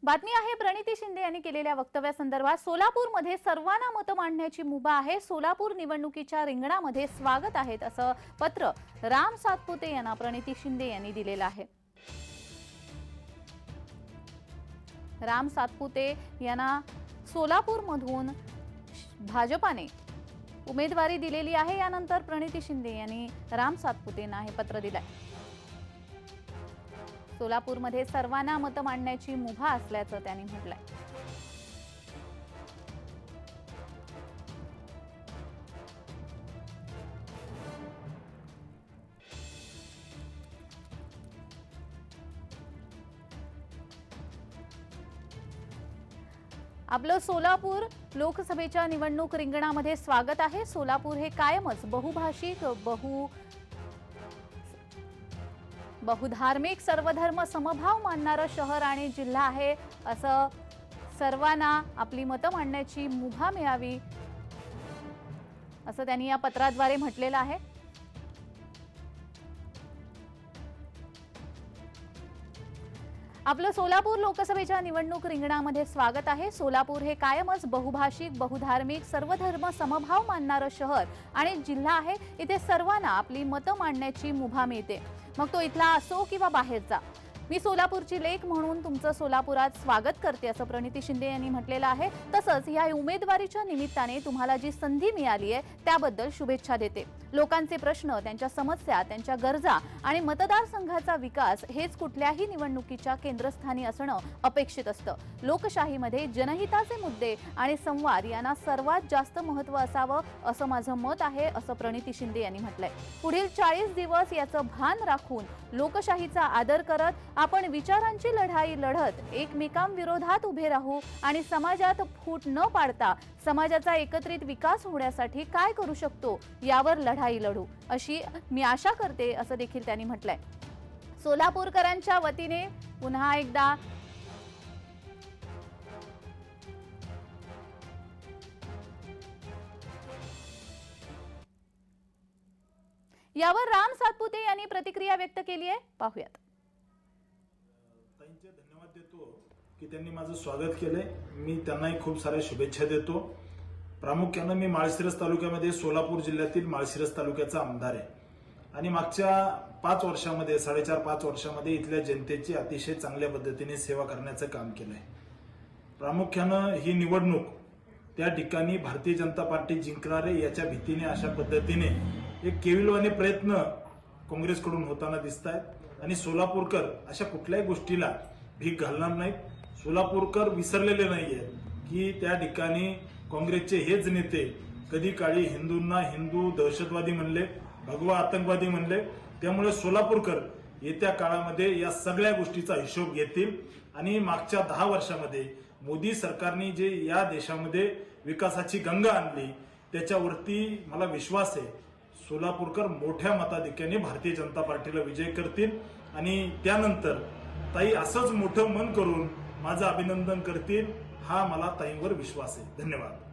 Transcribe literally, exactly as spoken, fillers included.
बातमी आहे प्रणिती शिंदे यांनी केलेल्या वक्तव्यासंदर्भात। सोलापूरमध्ये सर्वांना मत मांडण्याची मुभा आहे। सोलापूर निवडणुकीच्या रिंगणामध्ये स्वागत आहेत असं पत्र राम सातपुते यांना प्रणिती शिंदे यांनी दिलेलं आहे। राम सातपुते यांना सोलापूरमधून भाजपाने उमेदवारी दिलेली आहे। यानंतर प्रणिती शिंदे यांनी राम सातपुतेंना हे पत्र दिलंय। सोलापूरमध्ये सर्वांना मत मांडण्याची मुभा असल्याचं त्यांनी म्हटलंय। आपलं सोलापूर लोकसभेच्या निवडणूक रिंगणामध्ये स्वागत आहे। सोलापूर हे कायमच बहुभाषिक बहु बहुधार्मिक सर्वधर्म समभाव मानणारं शहर आणि जिल्हा आहे। असं सर्वांना आपली मतं मांडण्याची मुभा मिळावी असं त्यांनी या पत्राद्वारे म्हटलेलं आहे। आपलं सोलापूर लोकसभेच्या निवडणूक रिंगणामध्ये स्वागत आहे। सोलापूर हे कायमच बहुभाषिक बहुधार्मिक सर्वधर्म समभाव मानणारं शहर आणि जिल्हा आहे। इथे सर्वांना आपली मतं मांडण्याची मुभा मिळते, मग तो इथला असो किंवा बाहेरचा। मी सोलापूरची लेक म्हणून तुमचं सोलापुरात स्वागत करते असं प्रणिती शिंदे यांनी म्हटलेलं आहे। तसंच या उमेदवारीच्या निमित्ताने तुम्हाला जी संधी मिळाली आहे त्याबद्दल शुभेच्छा देते। लोकांचे प्रश्न, त्यांच्या समस्या, त्यांच्या गरजा आणि मतदारसंघाचा विकास हेच कुठल्याही निवडणुकीच्या केंद्रस्थानी असणं अपेक्षित असतं। लोकशाहीमध्ये जनहिताचे मुद्दे आणि संवाद यांना सर्वात जास्त महत्त्व असावं असं माझं मत आहे असं प्रणिती शिंदे यांनी म्हटलंय। पुढील चाळीस दिवस याचं भान राखून लोकशाहीचा आदर करत आपण विचारांची लढाई लढत एकमेकांविरोधात उभे राहू आणि समाजात फूट न पाडता समाजाचा एकत्रित विकास होण्यासाठी काय करू शकतो यावर लढाई लढू अशी मी आशा करते असं देखील त्यांनी म्हटलंय। सोलापूरकरांच्या वतीने पुन्हा एकदा यावर राम सातपुते यांनी प्रतिक्रिया व्यक्त केली आहे, पाहूयात। ताईंचे धन्यवाद देतो की त्यांनी माझं स्वागत केले। मी त्यांनाही खूप साऱ्या शुभेच्छा देतो। प्रामुख्याने मी माळशिरस तालुक्यामध्ये सोलापूर जिल्ह्यातील माळशिरस तालुक्याचा आमदार आहे आणि मागच्या पाच वर्षामध्ये साडेचार पाच वर्षामध्ये इथल्या जनतेची अतिशय चांगल्या पद्धतीने सेवा करण्याचं काम केलंय। प्रामुख्यानं ही निवडणूक त्या ठिकाणी भारतीय जनता पार्टी जिंकणार आहे याच्या भीतीने अशा पद्धतीने एक केविलवाणी प्रयत्न काँग्रेसकडून होताना दिसत आहेत आणि सोलापूरकर अशा कुठल्याही गोष्टीला भीक घालणार नाहीत। सोलापूरकर विसरलेले नाहीयेत की त्या ठिकाणी काँग्रेसचे हेच नेते कधी काळी हिंदूंना हिंदू दहशतवादी म्हणले, भगवा आतंकवादी म्हणले। त्यामुळे सोलापूरकर येत्या काळामध्ये या सगळ्या गोष्टीचा हिशोब घेतील आणि मागच्या दहा वर्षामध्ये मोदी सरकारने जे या देशामध्ये विकासाची गंगा आणली त्याच्यावरती मला विश्वास आहे सोलापूरकर मोठ्या मताधिक्याने भारतीय जनता पार्टीला विजय करतील आणि त्यानंतर ताई असंच मोठं मन करून माझं अभिनंदन करतील हा मला ताईंवर विश्वास आहे। धन्यवाद।